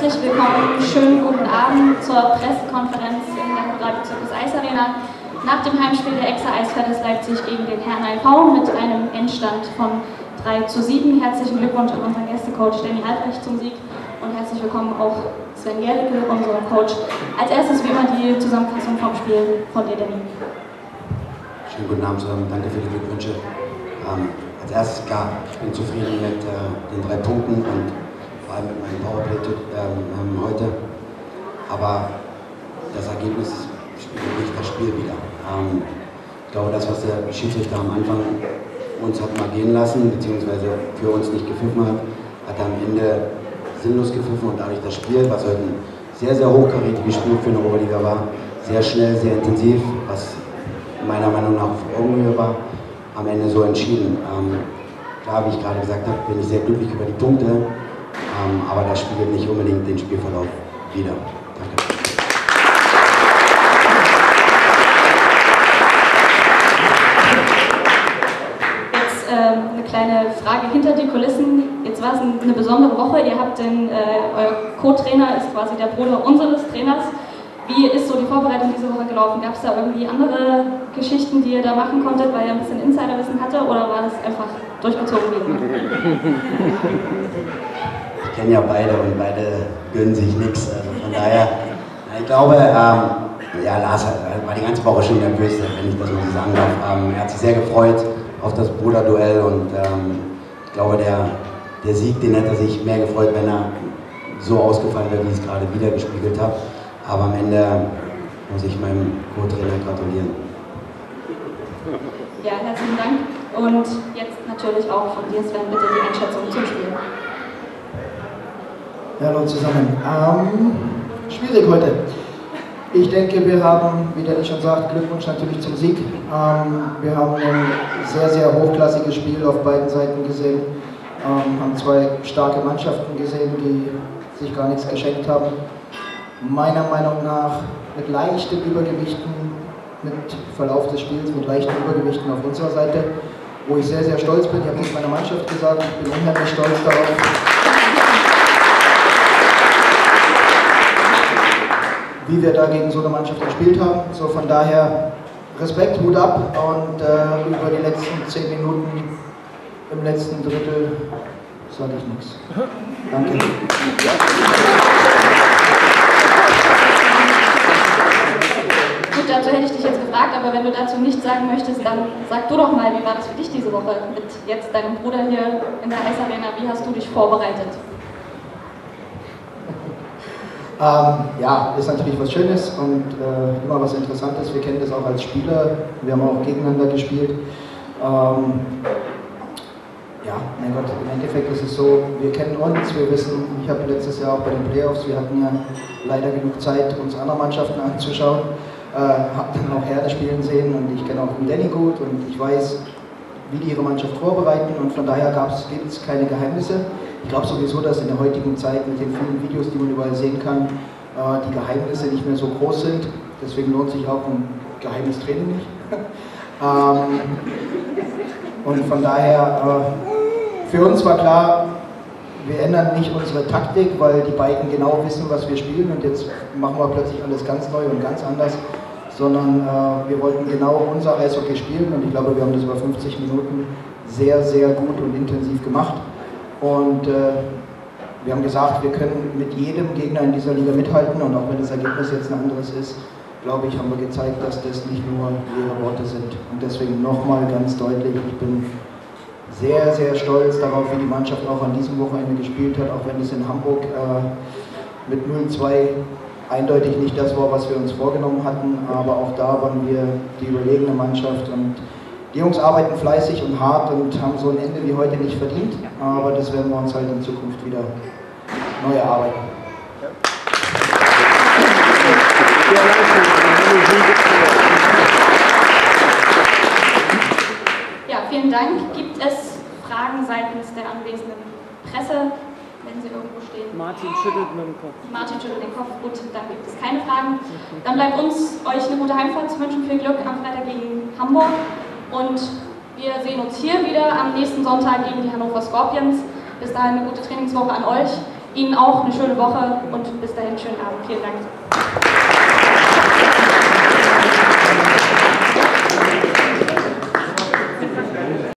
Herzlich willkommen, schönen guten Abend zur Pressekonferenz in der Colorado Circus Eis Arena nach dem Heimspiel der Exa Eisfeldes Leipzig gegen den Herrn IV mit einem Endstand von 3:7. Herzlichen Glückwunsch an unseren Gästecoach Danny Albrecht zum Sieg und herzlich willkommen auch Sven Gerlicke, unserem Coach. Als erstes wie immer die Zusammenfassung vom Spiel von dir, Danny. Schönen guten Abend zusammen, danke für die Glückwünsche. Als erstes klar, ich bin zufrieden mit den 3 Punkten und vor allem mit meinem Powerplay heute. Aber das Ergebnis spiegelt nicht das Spiel wieder. Ich glaube, das, was der Schiedsrichter am Anfang uns hat mal gehen lassen, beziehungsweise für uns nicht gepfiffen hat, hat er am Ende sinnlos gepfiffen und dadurch das Spiel, was heute ein sehr, sehr hochkarätiges Spiel für eine Oberliga war, sehr schnell, sehr intensiv, was meiner Meinung nach auf Augenhöhe war, am Ende so entschieden. Klar, wie ich gerade gesagt habe, bin ich sehr glücklich über die Punkte, aber das spiegelt nicht unbedingt den Spielverlauf wider. Danke. Jetzt eine kleine Frage hinter die Kulissen. Jetzt war es eine besondere Woche. Ihr habt euer Co-Trainer ist quasi der Bruder unseres Trainers. Wie ist so die Vorbereitung diese Woche gelaufen? Gab es da irgendwie andere Geschichten, die ihr da machen konntet, weil ihr ein bisschen Insiderwissen hatte, oder war das einfach durchgezogen wie immer? Ich kenne ja beide und beide gönnen sich nichts. Also von daher, ich glaube, ja, Lars war die ganze Woche schon nervös, wenn ich das mal so sagen darf. Er hat sich sehr gefreut auf das Bruderduell und ich glaube, der Sieg, den hätte er sich mehr gefreut, wenn er so ausgefallen wäre, wie ich es gerade wieder gespiegelt habe. Aber am Ende muss ich meinem Co-Trainer gratulieren. Ja, herzlichen Dank. Und jetzt natürlich auch von dir, Sven, bitte die Einschätzung zum Spiel. Ja, hallo zusammen. Schwierig heute. Ich denke, wir haben, wie Danny schon sagt, Glückwunsch natürlich zum Sieg. Wir haben ein sehr, sehr hochklassiges Spiel auf beiden Seiten gesehen. Haben 2 starke Mannschaften gesehen, die sich gar nichts geschenkt haben. Meiner Meinung nach mit leichten Übergewichten, mit Verlauf des Spiels, mit leichten Übergewichten auf unserer Seite, wo ich sehr, sehr stolz bin. Ich habe das meiner Mannschaft gesagt, ich bin unheimlich stolz darauf. Wie wir da gegen so eine Mannschaft gespielt haben. So von daher Respekt, Hut ab und über die letzten 10 Minuten im letzten Drittel sage ich nichts. Danke. Gut, dazu hätte ich dich jetzt gefragt, aber wenn du dazu nichts sagen möchtest, dann sag du doch mal, wie war das für dich diese Woche mit jetzt deinem Bruder hier in der Eisarena? Wie hast du dich vorbereitet? Ja, ist natürlich was Schönes und immer was Interessantes. Wir kennen das auch als Spieler, wir haben auch gegeneinander gespielt. Ja, mein Gott, im Endeffekt ist es so, wir kennen uns, wir wissen, ich habe letztes Jahr auch bei den Playoffs, wir hatten ja leider genug Zeit, uns andere Mannschaften anzuschauen, habe dann auch Herne spielen sehen und ich kenne auch Danny gut und ich weiß, wie die ihre Mannschaft vorbereiten und von daher gibt es keine Geheimnisse. Ich glaube sowieso, dass in der heutigen Zeit mit den vielen Videos, die man überall sehen kann, die Geheimnisse nicht mehr so groß sind. Deswegen lohnt sich auch ein geheimes Training nicht. Und von daher, für uns war klar, wir ändern nicht unsere Taktik, weil die beiden genau wissen, was wir spielen und jetzt machen wir plötzlich alles ganz neu und ganz anders, sondern wir wollten genau unser Eishockey spielen und ich glaube, wir haben das über 50 Minuten sehr, sehr gut und intensiv gemacht. Und wir haben gesagt, wir können mit jedem Gegner in dieser Liga mithalten und auch wenn das Ergebnis jetzt ein anderes ist, glaube ich, haben wir gezeigt, dass das nicht nur leere Worte sind. Und deswegen nochmal ganz deutlich, ich bin sehr, sehr stolz darauf, wie die Mannschaft auch an diesem Wochenende gespielt hat, auch wenn es in Hamburg mit 0:2 eindeutig nicht das war, was wir uns vorgenommen hatten, aber auch da waren wir die überlegene Mannschaft und die Jungs arbeiten fleißig und hart und haben so ein Ende wie heute nicht verdient, aber das werden wir uns halt in Zukunft wieder neu erarbeiten. Ja, vielen Dank. Gibt es Fragen seitens der anwesenden Presse, wenn sie irgendwo stehen? Martin schüttelt mit dem Kopf. Martin schüttelt den Kopf. Gut, dann gibt es keine Fragen. Dann bleibt uns, euch eine gute Heimfahrt zu wünschen. Viel Glück am Freitag gegen Hamburg. Und wir sehen uns hier wieder am nächsten Sonntag gegen die Hannover Scorpions. Bis dahin eine gute Trainingswoche an euch. Ihnen auch eine schöne Woche und bis dahin schönen Abend. Vielen Dank.